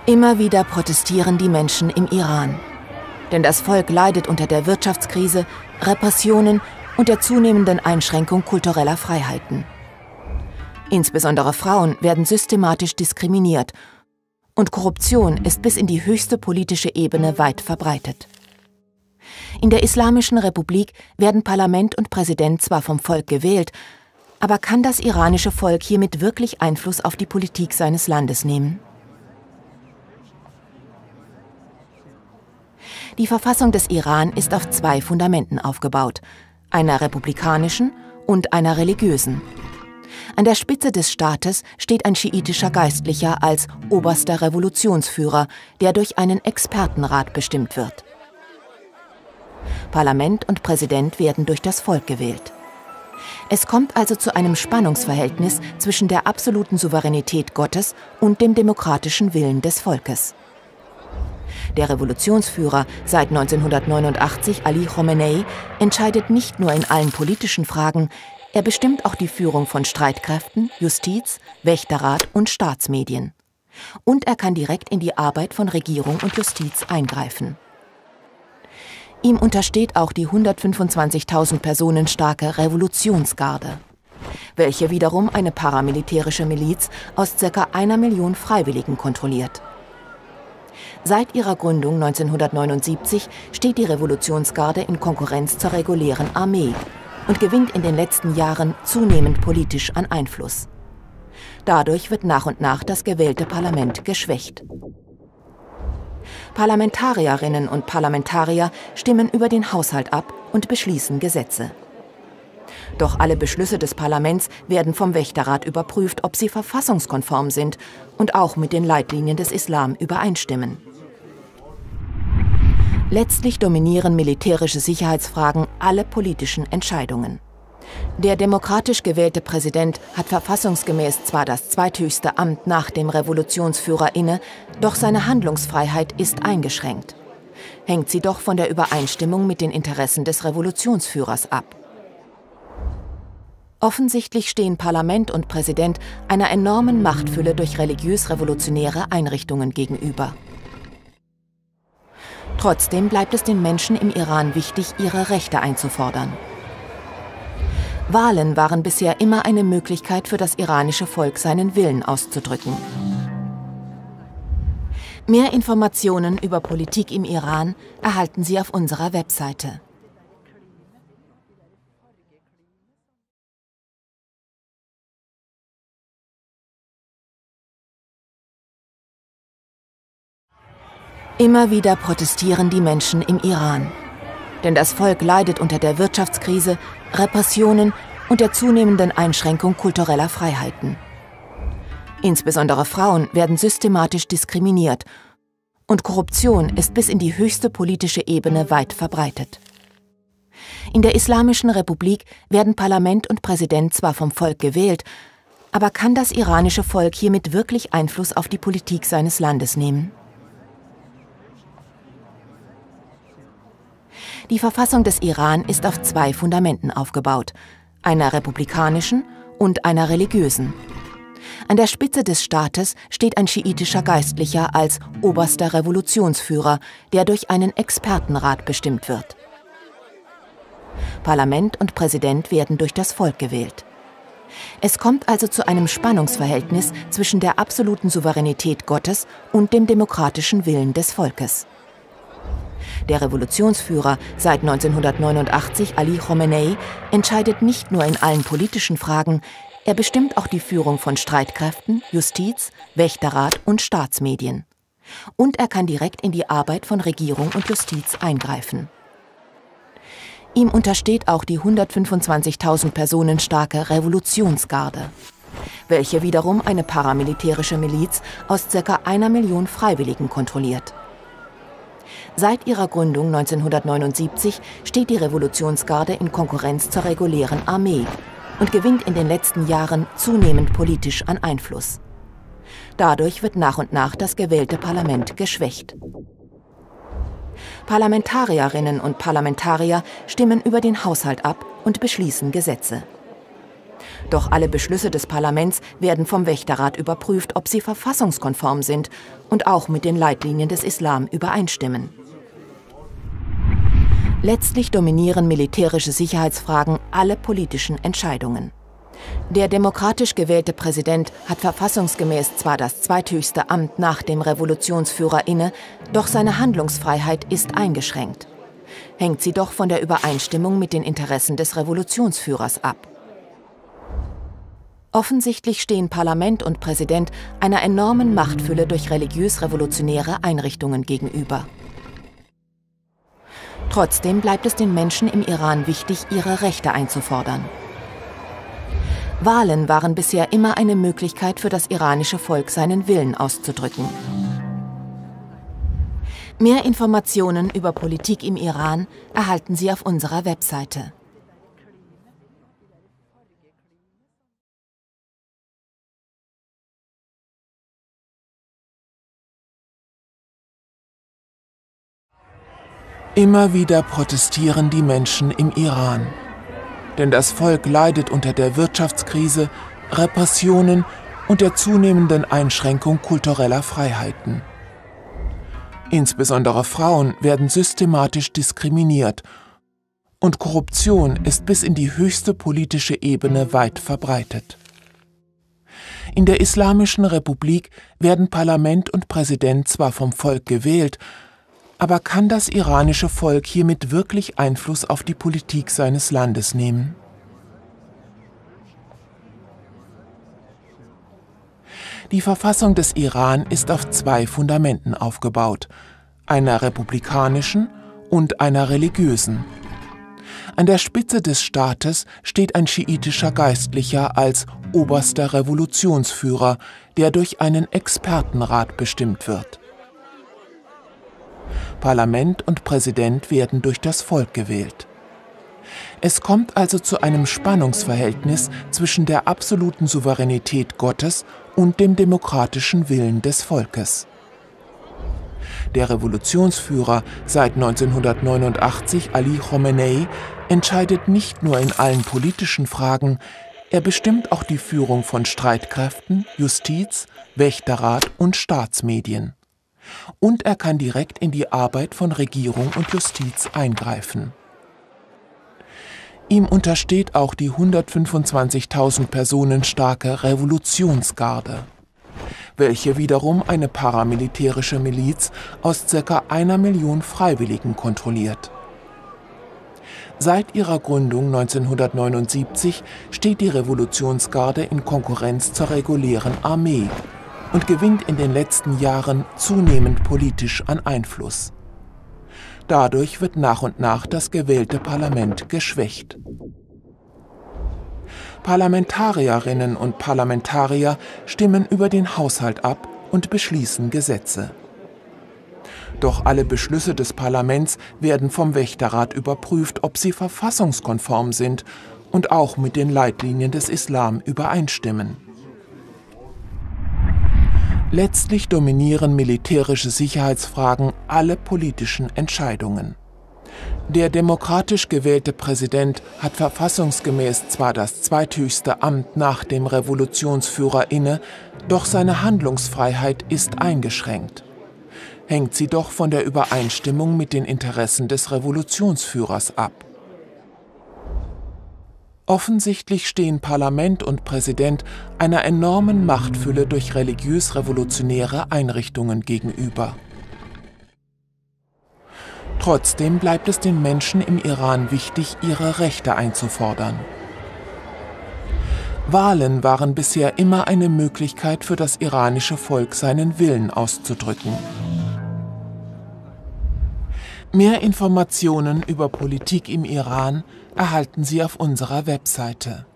Immer wieder protestieren die Menschen im Iran. Denn das Volk leidet unter der Wirtschaftskrise, Repressionen und der zunehmenden Einschränkung kultureller Freiheiten. Insbesondere Frauen werden systematisch diskriminiert und Korruption ist bis in die höchste politische Ebene weit verbreitet. In der Islamischen Republik werden Parlament und Präsident zwar vom Volk gewählt, aber kann das iranische Volk hiermit wirklich Einfluss auf die Politik seines Landes nehmen? Die Verfassung des Iran ist auf zwei Fundamenten aufgebaut, einer republikanischen und einer religiösen. An der Spitze des Staates steht ein schiitischer Geistlicher als oberster Revolutionsführer, der durch einen Expertenrat bestimmt wird. Parlament und Präsident werden durch das Volk gewählt. Es kommt also zu einem Spannungsverhältnis zwischen der absoluten Souveränität Gottes und dem demokratischen Willen des Volkes. Der Revolutionsführer, seit 1989 Ali Khamenei, entscheidet nicht nur in allen politischen Fragen, er bestimmt auch die Führung von Streitkräften, Justiz, Wächterrat und Staatsmedien. Und er kann direkt in die Arbeit von Regierung und Justiz eingreifen. Ihm untersteht auch die 125.000 Personen starke Revolutionsgarde, welche wiederum eine paramilitärische Miliz aus ca. 1 Million Freiwilligen kontrolliert. Seit ihrer Gründung 1979 steht die Revolutionsgarde in Konkurrenz zur regulären Armee und gewinnt in den letzten Jahren zunehmend politisch an Einfluss. Dadurch wird nach und nach das gewählte Parlament geschwächt. Parlamentarierinnen und Parlamentarier stimmen über den Haushalt ab und beschließen Gesetze. Doch alle Beschlüsse des Parlaments werden vom Wächterrat überprüft, ob sie verfassungskonform sind und auch mit den Leitlinien des Islam übereinstimmen. Letztlich dominieren militärische Sicherheitsfragen alle politischen Entscheidungen. Der demokratisch gewählte Präsident hat verfassungsgemäß zwar das zweithöchste Amt nach dem Revolutionsführer inne, doch seine Handlungsfreiheit ist eingeschränkt. Hängt sie doch von der Übereinstimmung mit den Interessen des Revolutionsführers ab. Offensichtlich stehen Parlament und Präsident einer enormen Machtfülle durch religiös-revolutionäre Einrichtungen gegenüber. Trotzdem bleibt es den Menschen im Iran wichtig, ihre Rechte einzufordern. Wahlen waren bisher immer eine Möglichkeit für das iranische Volk, seinen Willen auszudrücken. Mehr Informationen über Politik im Iran erhalten Sie auf unserer Webseite. Immer wieder protestieren die Menschen im Iran. Denn das Volk leidet unter der Wirtschaftskrise, Repressionen und der zunehmenden Einschränkung kultureller Freiheiten. Insbesondere Frauen werden systematisch diskriminiert und Korruption ist bis in die höchste politische Ebene weit verbreitet. In der Islamischen Republik werden Parlament und Präsident zwar vom Volk gewählt, aber kann das iranische Volk hiermit wirklich Einfluss auf die Politik seines Landes nehmen? Die Verfassung des Iran ist auf zwei Fundamenten aufgebaut, einer republikanischen und einer religiösen. An der Spitze des Staates steht ein schiitischer Geistlicher als oberster Revolutionsführer, der durch einen Expertenrat bestimmt wird. Parlament und Präsident werden durch das Volk gewählt. Es kommt also zu einem Spannungsverhältnis zwischen der absoluten Souveränität Gottes und dem demokratischen Willen des Volkes. Der Revolutionsführer, seit 1989 Ali Khamenei, entscheidet nicht nur in allen politischen Fragen, er bestimmt auch die Führung von Streitkräften, Justiz, Wächterrat und Staatsmedien. Und er kann direkt in die Arbeit von Regierung und Justiz eingreifen. Ihm untersteht auch die 125.000 Personen starke Revolutionsgarde, welche wiederum eine paramilitärische Miliz aus ca. 1 Million Freiwilligen kontrolliert. Seit ihrer Gründung 1979 steht die Revolutionsgarde in Konkurrenz zur regulären Armee und gewinnt in den letzten Jahren zunehmend politisch an Einfluss. Dadurch wird nach und nach das gewählte Parlament geschwächt. Parlamentarierinnen und Parlamentarier stimmen über den Haushalt ab und beschließen Gesetze. Doch alle Beschlüsse des Parlaments werden vom Wächterrat überprüft, ob sie verfassungskonform sind und auch mit den Leitlinien des Islam übereinstimmen. Letztlich dominieren militärische Sicherheitsfragen alle politischen Entscheidungen. Der demokratisch gewählte Präsident hat verfassungsgemäß zwar das zweithöchste Amt nach dem Revolutionsführer inne, doch seine Handlungsfreiheit ist eingeschränkt. Hängt sie doch von der Übereinstimmung mit den Interessen des Revolutionsführers ab. Offensichtlich stehen Parlament und Präsident einer enormen Machtfülle durch religiös-revolutionäre Einrichtungen gegenüber. Trotzdem bleibt es den Menschen im Iran wichtig, ihre Rechte einzufordern. Wahlen waren bisher immer eine Möglichkeit für das iranische Volk, seinen Willen auszudrücken. Mehr Informationen über Politik im Iran erhalten Sie auf unserer Webseite. Immer wieder protestieren die Menschen im Iran. Denn das Volk leidet unter der Wirtschaftskrise, Repressionen und der zunehmenden Einschränkung kultureller Freiheiten. Insbesondere Frauen werden systematisch diskriminiert und Korruption ist bis in die höchste politische Ebene weit verbreitet. In der Islamischen Republik werden Parlament und Präsident zwar vom Volk gewählt, aber kann das iranische Volk hiermit wirklich Einfluss auf die Politik seines Landes nehmen? Die Verfassung des Iran ist auf zwei Fundamenten aufgebaut, einer republikanischen und einer religiösen. An der Spitze des Staates steht ein schiitischer Geistlicher als oberster Revolutionsführer, der durch einen Expertenrat bestimmt wird. Parlament und Präsident werden durch das Volk gewählt. Es kommt also zu einem Spannungsverhältnis zwischen der absoluten Souveränität Gottes und dem demokratischen Willen des Volkes. Der Revolutionsführer seit 1989, Ali Khamenei, entscheidet nicht nur in allen politischen Fragen, er bestimmt auch die Führung von Streitkräften, Justiz, Wächterrat und Staatsmedien. Und er kann direkt in die Arbeit von Regierung und Justiz eingreifen. Ihm untersteht auch die 125.000 Personen starke Revolutionsgarde, welche wiederum eine paramilitärische Miliz aus ca. 1 Million Freiwilligen kontrolliert. Seit ihrer Gründung 1979 steht die Revolutionsgarde in Konkurrenz zur regulären Armee und gewinnt in den letzten Jahren zunehmend politisch an Einfluss. Dadurch wird nach und nach das gewählte Parlament geschwächt. Parlamentarierinnen und Parlamentarier stimmen über den Haushalt ab und beschließen Gesetze. Doch alle Beschlüsse des Parlaments werden vom Wächterrat überprüft, ob sie verfassungskonform sind und auch mit den Leitlinien des Islam übereinstimmen. Letztlich dominieren militärische Sicherheitsfragen alle politischen Entscheidungen. Der demokratisch gewählte Präsident hat verfassungsgemäß zwar das zweithöchste Amt nach dem Revolutionsführer inne, doch seine Handlungsfreiheit ist eingeschränkt. Hängt sie doch von der Übereinstimmung mit den Interessen des Revolutionsführers ab. Offensichtlich stehen Parlament und Präsident einer enormen Machtfülle durch religiös-revolutionäre Einrichtungen gegenüber. Trotzdem bleibt es den Menschen im Iran wichtig, ihre Rechte einzufordern. Wahlen waren bisher immer eine Möglichkeit für das iranische Volk, seinen Willen auszudrücken. Mehr Informationen über Politik im Iran erhalten Sie auf unserer Webseite.